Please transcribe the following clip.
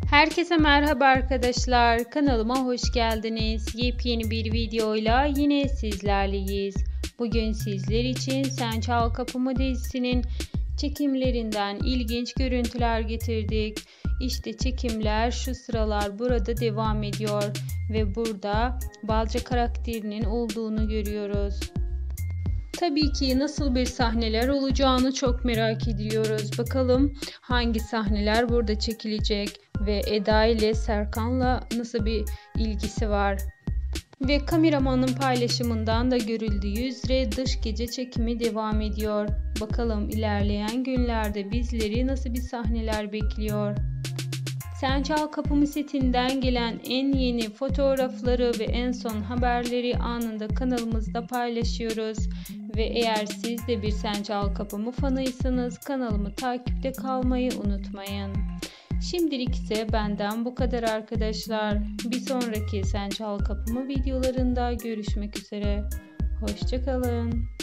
Herkese merhaba arkadaşlar. Kanalıma hoş geldiniz. Yepyeni bir videoyla yine sizlerleyiz. Bugün sizler için Sen Çal Kapımı dizisinin çekimlerinden ilginç görüntüler getirdik. İşte çekimler şu sıralar burada devam ediyor ve burada Balca karakterinin olduğunu görüyoruz. Tabii ki nasıl bir sahneler olacağını çok merak ediyoruz. Bakalım hangi sahneler burada çekilecek ve Eda ile Serkan'la nasıl bir ilgisi var. Ve kameramanın paylaşımından da görüldüğü üzere dış gece çekimi devam ediyor. Bakalım ilerleyen günlerde bizleri nasıl bir sahneler bekliyor. Sen Çal Kapımı setinden gelen en yeni fotoğrafları ve en son haberleri anında kanalımızda paylaşıyoruz. Ve eğer siz de bir Sen Çal Kapımı fanıysanız kanalımı takipte kalmayı unutmayın. Şimdilik ise benden bu kadar arkadaşlar. Bir sonraki Sen Çal Kapımı videolarında görüşmek üzere. Hoşça kalın.